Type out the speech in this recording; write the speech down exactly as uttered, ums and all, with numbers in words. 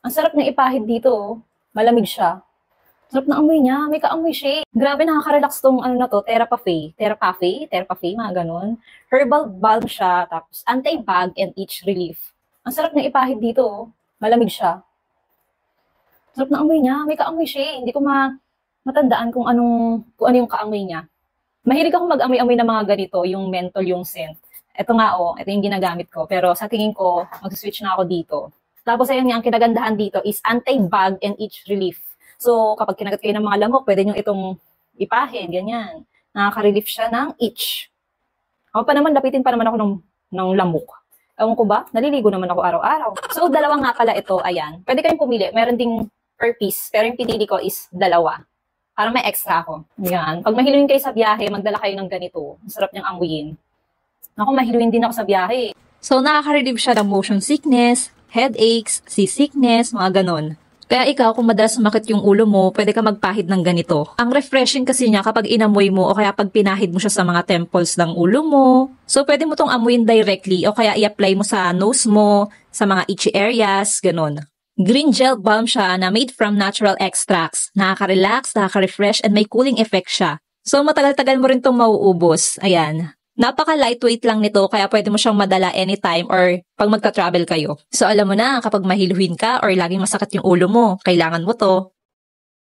Ang sarap niya ipahid dito, oh. Malamig siya. Sarap na amoy niya. May kaamoy siya. Grabe, nakaka-relax tong ano na to, Therapafay. Therapafay? Therapafay, mga ganun. Herbal balm siya, tapos anti-bag and itch relief. Ang sarap niya ipahid dito, oh. Malamig siya. Sarap na amoy niya. May kaamoy siya. Hindi ko ma matandaan kung anong kung ano yung kaamoy niya. Mahilig ako mag-amoy-amoy ng mga ganito, yung menthol, yung scent. Ito nga, oh, ito yung ginagamit ko. Pero sa tingin ko, mag-switch na ako dito. Tapos ayun nga, ang kinagandahan dito is anti-bag and itch relief. So, kapag kinagat kayo ng mga lamok, pwede nyo itong ipahin, ganyan. Nakaka-relief siya ng itch. Ako pa naman, lapitin pa naman ako ng, ng lamok. Ewan ko ba? Naliligo naman ako araw-araw. So, dalawa nga pala ito, ayan. Pwede kayong pumili. Meron ding per piece, pero yung pinili ko is dalawa. Para may extra ako. Yan. Pag mahiluin kayo sa biyahe, magdala kayo ng ganito. Ang sarap niyang amuyin. Ako, mahiluin din ako sa biyahe. So, nakaka-relieve siya ng motion sickness, headaches, seasickness, mga ganon. Kaya ikaw, kung madalas sumakit yung ulo mo, pwede ka magpahid ng ganito. Ang refreshing kasi niya kapag inamoy mo o kaya pag pinahid mo siya sa mga temples ng ulo mo. So, pwede mo tong amuyin directly o kaya i-apply mo sa nose mo, sa mga itchy areas, ganon. Green gel balm siya na made from natural extracts. Nakaka-relax, nakaka-refresh, and may cooling effect siya. So, matagal-tagal mo rin tong mauubos. Ayan. Napaka-lightweight lang nito kaya pwede mo siyang madala anytime or pag magta-travel kayo. So alam mo na, kapag mahiluhin ka or laging masakit yung ulo mo, kailangan mo to.